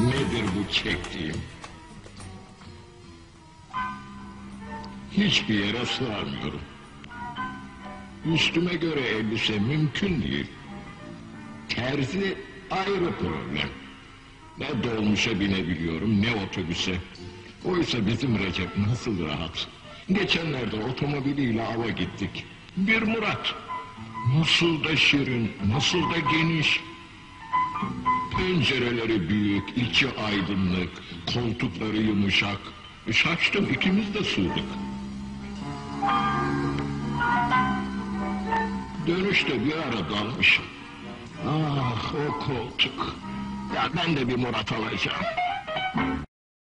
Nedir bu çektiğim? Hiçbir yere sığamıyorum. Üstüme göre elbise mümkün değil. Terzi ayrı problem. Ne dolmuşa binebiliyorum, ne otobüse. Oysa bizim Recep nasıl rahat. Geçenlerde otomobiliyle ava gittik. Bir Murat. Nasıl da şirin, nasıl da geniş. Pencereleri büyük, içi aydınlık, koltukları yumuşak. Şaştım, ikimiz de sığdık. Dönüşte bir ara dalmışım. Ah, o koltuk. Ya ben de bir Murat alacağım.